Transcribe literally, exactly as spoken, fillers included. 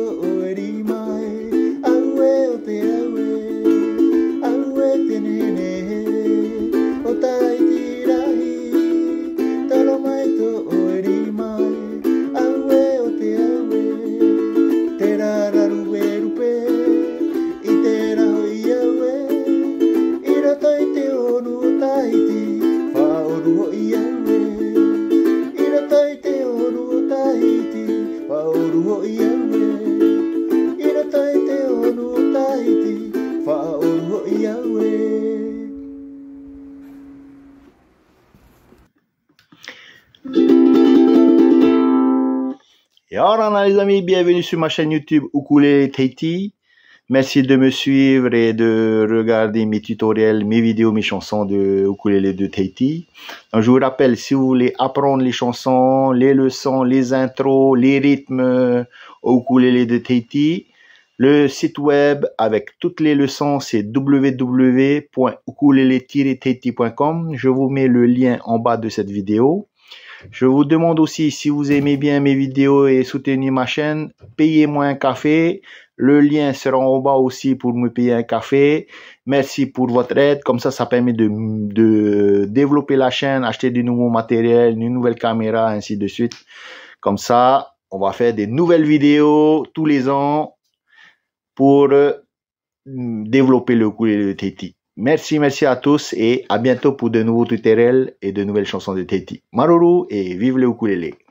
o eri mai, aue o te aue, aue te nene, o Tahiti rahi, talo mai to o eri mai, aue o te aue, te rara rupe rupe, i te raho i aue, i roto i te onu o Tahiti, wha oru ho i aue, i roto i te onu o Tahiti, wha oru ho i aue, i roto i te onu o Tahiti, wha oru ho i aue. Et alors les amis, bienvenue sur ma chaîne YouTube Ukulele Tahiti. Merci de me suivre et de regarder mes tutoriels, mes vidéos, mes chansons de ukulélé de Tahiti. Donc, je vous rappelle, si vous voulez apprendre les chansons, les leçons, les intros, les rythmes au ukulélé de Tahiti, le site web avec toutes les leçons, c'est w w w point ukulele tiret tahiti point com. Je vous mets le lien en bas de cette vidéo. Je vous demande aussi, si vous aimez bien mes vidéos et soutenez ma chaîne, payez-moi un café. Le lien sera en bas aussi pour me payer un café. Merci pour votre aide. Comme ça, ça permet de, de développer la chaîne, acheter du nouveau matériel, une nouvelle caméra, ainsi de suite. Comme ça, on va faire des nouvelles vidéos tous les ans pour euh, développer le ukulélé de Tahiti. Merci, merci à tous et à bientôt pour de nouveaux tutoriels et de nouvelles chansons de Tahiti. Maruru et vive le ukulélé!